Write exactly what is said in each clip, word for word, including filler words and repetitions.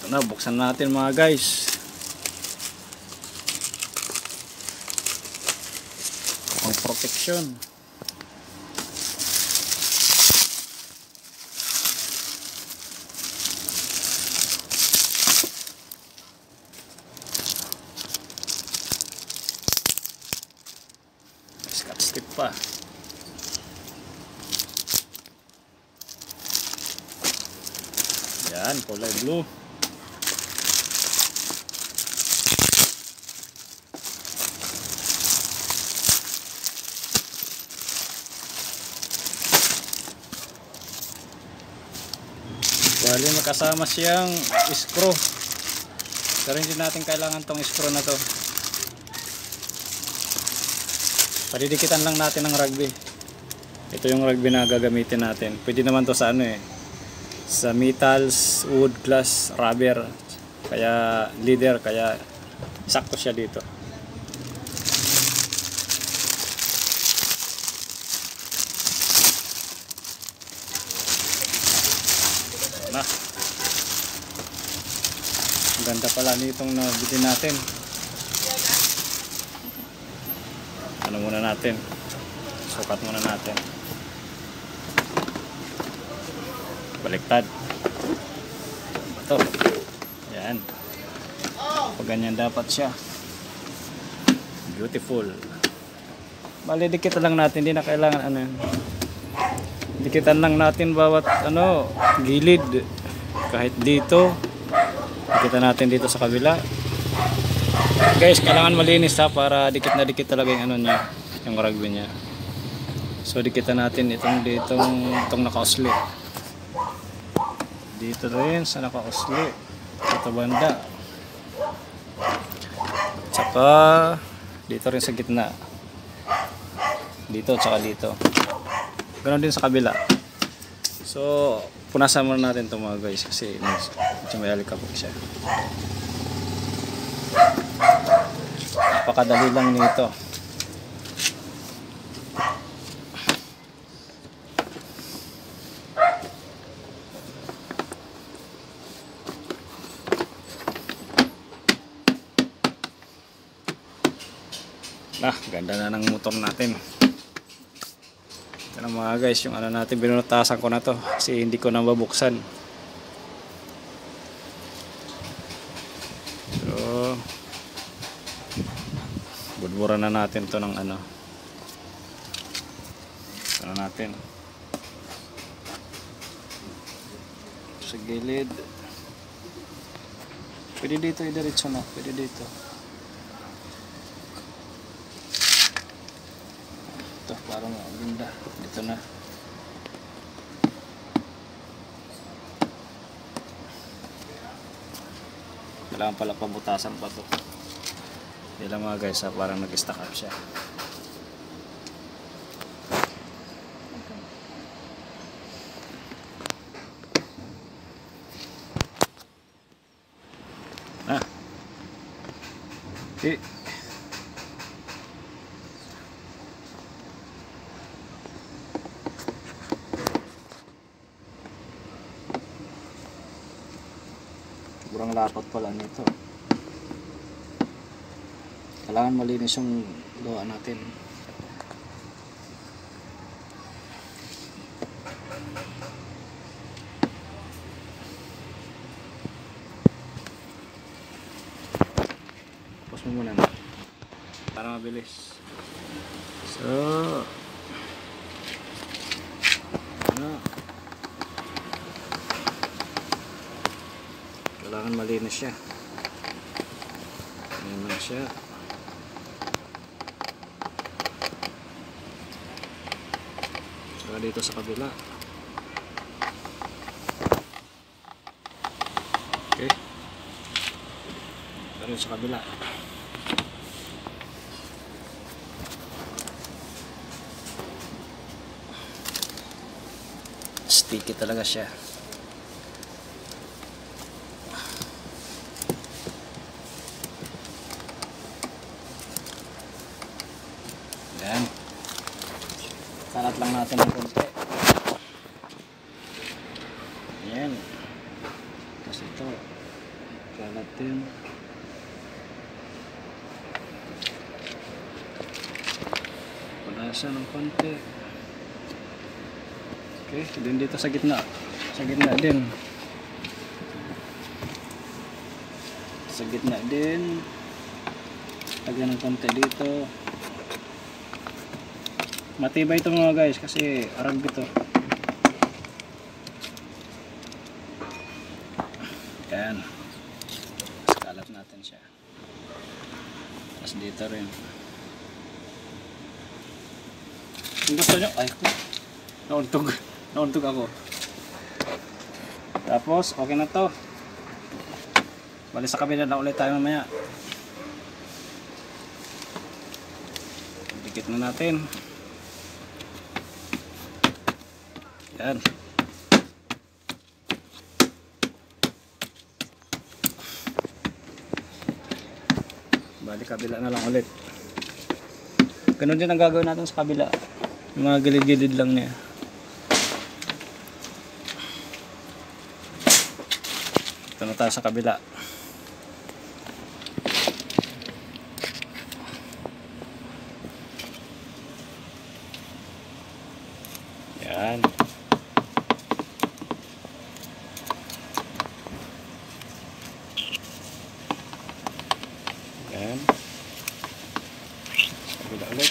Ito na, buksan natin mga guys. Ang protection. Scotch tape pa. Yan, kulay blue. Bali magkasama siyang screw. Pero hindi natin kailangan tong screw na to. Padidikitan lang natin ng rugby. Ito yung rugby na gagamitin natin. Pwede naman to sa ano eh, sa metals, wood, glass, rubber, kaya leather, kaya sakto siya dito. Na. Ang ganda pala nitong nabili natin. Ano muna natin? Sukat muna natin. Baliktad. Ito. Yan. Pag ganyan dapat siya. Beautiful. Bali dikit lang natin, hindi na kailangan ano. Dikitan lang natin bawat ano, gilid. Kahit dito. Dikitan natin dito sa kabila. Guys, kailangan malinis ha, para dikit na dikit talaga yung ano niya, yung rugby niya. So dikitan natin itong ditong itong naka-usli. Dito rin sa naka-usli. Ito banda. Tsaka dito rin sa gitna. Dito tsaka dito. Ganoon din sa kabila. So punasan muna natin ito mga guys kasi medyo may alikabok siya. Napakadali lang nito. Nah, ganda na ng motor natin. Ito na mga guys, yung ano natin, binunutasan ko na to kasi hindi ko na mabuksan. So budburan na natin to ng ano, ano natin sa gilid. Pwede dito i-diretso na, pwede dito. Ito parang maganda dito na. Kailangan pala pabutasan pa to. Hindi lang mga guys ha, parang nag-stack up siya. Ah. Eh. Sobrang lapot pala nito. Kailangan malinis yung gawa natin. Tapos mo muna na para mabilis. So ano, kailangan malinis siya. Ayan na siya. Saka dito sa kabila. Okay. Dito sa kabila. Sticky talaga siya. Yan. Kalat lang natin ng konti. Yan. Tapos ito. Kalat din. Punasan ng konti. Okay, din dito sa gitna. Sa gitna din. Sa gitna din. Lagyan ng konti dito. Matibay ito mga guys kasi arag ito. Yan. Kalat natin siya. Tapos dito rin. Kung gusto nyo, ay ko. Nauntog. Nauntog ako. Tapos, okay na to. Bali sa kabila na ulit tayo mamaya. Dikit na natin. Yan. Bali kabila na lang ulit. Ganun din ang gagawin natin sa kabila. Yung mga gilid-gilid lang niya. Ito na tayo sa kabila. Yan. Yan. Kabila ulit.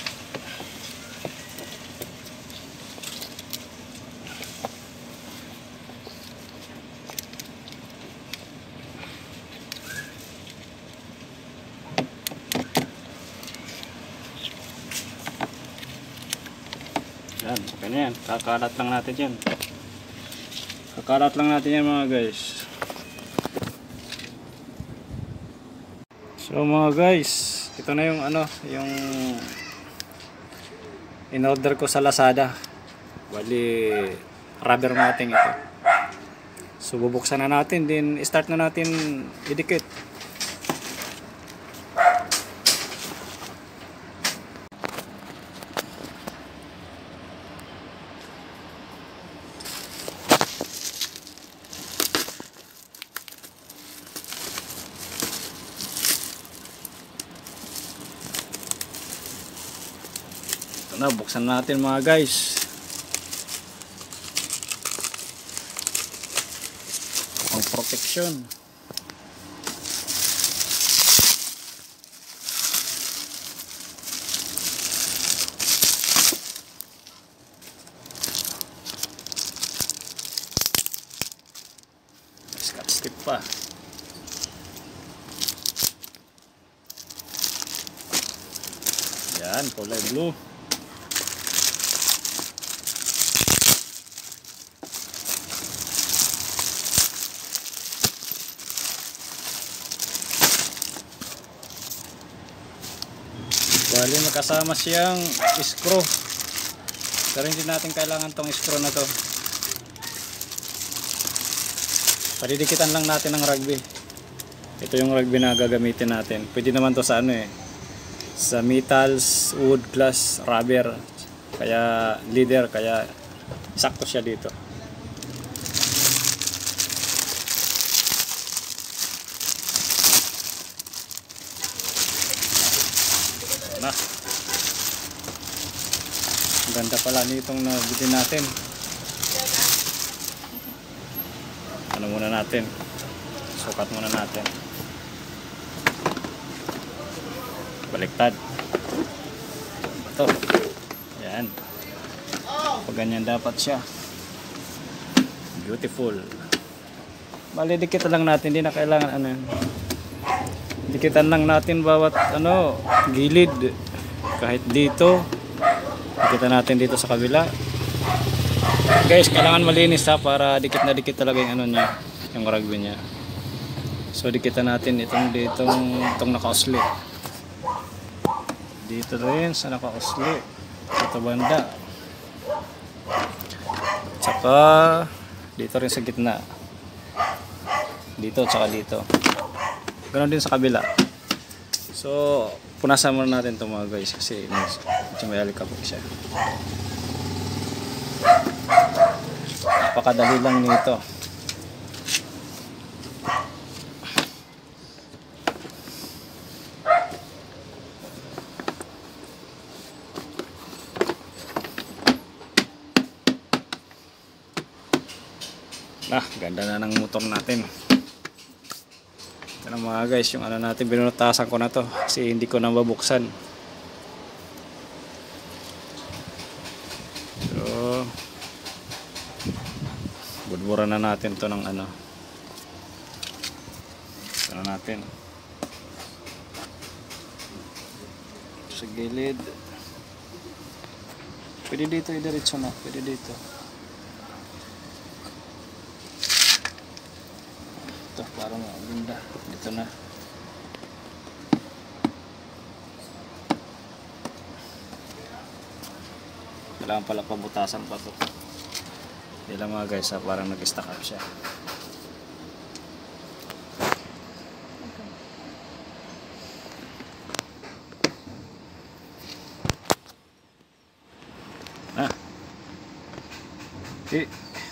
Yan, okay na yan. Kakalat lang natin yan. Kakalat lang natin yan mga guys. So mga guys, ito na yung ano, yung in-order ko sa Lazada. Bali, rubber matting ito. So bubuksan na natin, din start na natin idikit. Na, buksan natin mga guys. Ang protection. Scotch tip pa. Yan, kulay blue. Bali magkasama siyang screw. Pero hindi natin kailangan tong screw na to. Padidikitan lang natin ng rugby. Ito yung rugby na gagamitin natin. Pwede naman to sa ano eh. Sa metals, wood, glass, rubber. Kaya leather, kaya sakto siya dito. Na. Ganda pala nitong nabili natin. Ano muna natin? Sukat muna natin. Baliktad. Ito. Yan. Pag ganyan dapat siya. Beautiful. Malidikit lang natin, hindi na kailangan ano. Dikitan lang natin bawat ano, gilid. Kahit dito. Dikitan natin dito sa kabila. Guys, kailangan malinis ha para dikit na dikit talaga yung ano niya, yung rugby niya. So dikitan natin itong ditong itong naka-usli. Dito rin sa naka-usli. Ito banda. Tsaka dito rin sa gitna. Dito tsaka dito. Ganon din sa kabila. So punasan muna natin ito mga guys kasi medyo may alikabok siya. Napakadali lang nito. Ganda na ng motor natin. Ito na mga guys, yung ano natin, binunutasan ko na to kasi hindi ko na mabuksan. So budburan na natin to ng ano, ano natin sa gilid. Pwede dito idiretso na, pwede dito. Ito parang maganda dito na. Kailangan pala pabutasan pa to. Hindi lang mga guys ha, parang nag-stack up siya. Ah. Okay.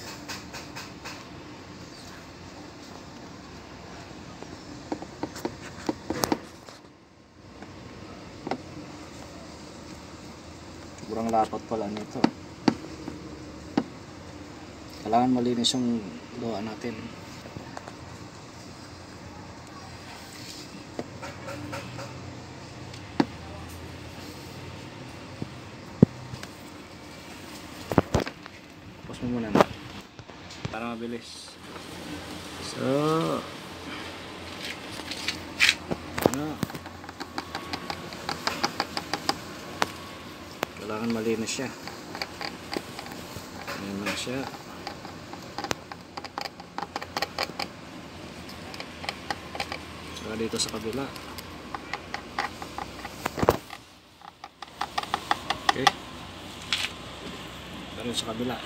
Sobrang lapot pala nito. Kailangan malinis yung gawa natin. Tapos mo muna na para mabilis. So ano, kailangan malinis siya. Malinis siya. Saka dito sa kabila. Okay. Dito sa kabila.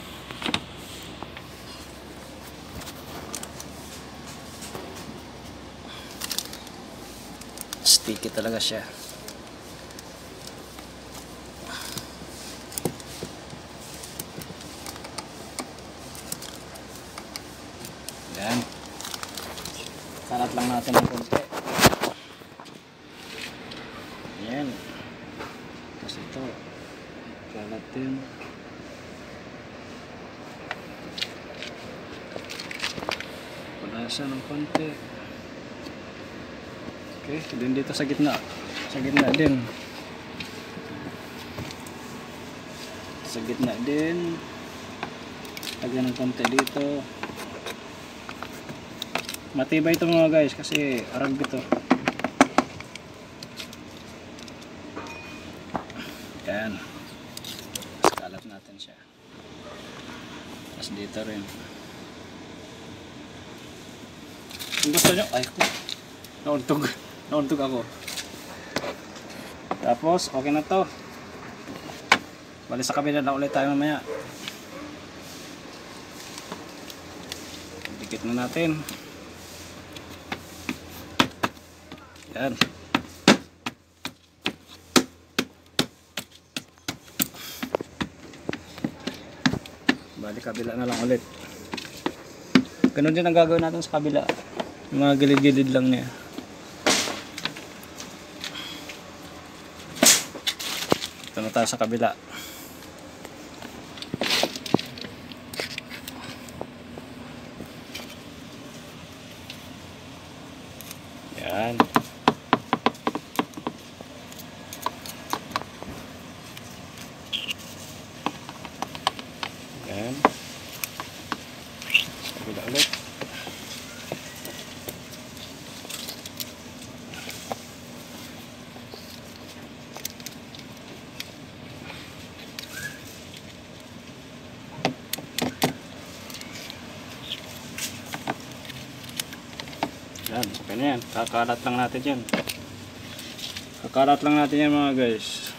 Sticky talaga siya. Yan. Karat lang natin ng konti. Yan. Tapos ito. Karat din. Punasan ng konti. Okay. Din dito sa gitna. Sa gitna din. Sa gitna din. Lagyan ng konti dito. Matibay ito mga guys kasi arag ito. Yan. Kalat natin siya. Tapos dito rin. Kung gusto nyo, ay ko. Nauntog. Nauntog ako. Tapos okay na to. Bali sa kabila na ulit tayo mamaya. Dikit na natin. Yan. Bali kabila na lang ulit. Ganun din ang gagawin natin sa kabila. Yung mga gilid-gilid lang niya. Ito na tayo sa kabila. Yan. Yan. Kabila ulit. Yan, okay na yan. Kakalat lang natin yan. Kakalat lang natin yan mga guys.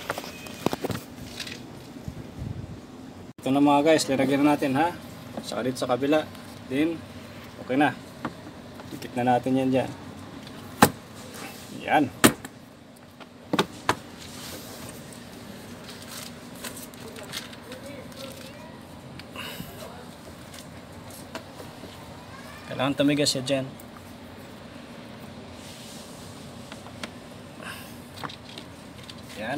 Ito na mga guys, liragyan na natin ha. Saka dito sa kabila. Then, okay na. Dikit na natin yan dyan. Yan. Kailangan tumigas siya dyan. Yan.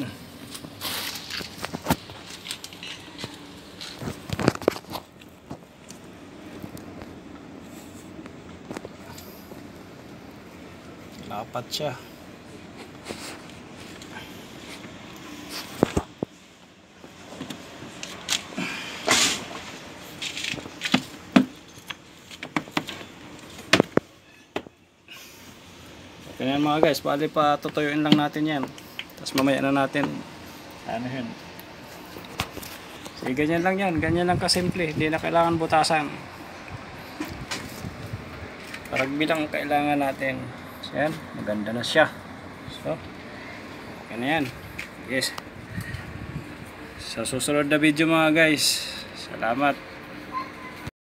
Apat siya. Ganyan mga guys, bali pa tutuyuin lang natin yan. Tapos mamaya na natin ano yun. Sige, ganyan lang yan, ganyan lang kasimple, hindi na kailangan butasan. Parang bilang kailangan natin. So yan, maganda na siya. So, okay na yan. Yes. Sa susunod na video mga guys, salamat.